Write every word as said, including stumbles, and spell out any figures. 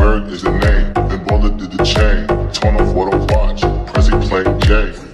Heroek is the name, then Baller did the chain. Torn off what I watch, Prezi playing gay.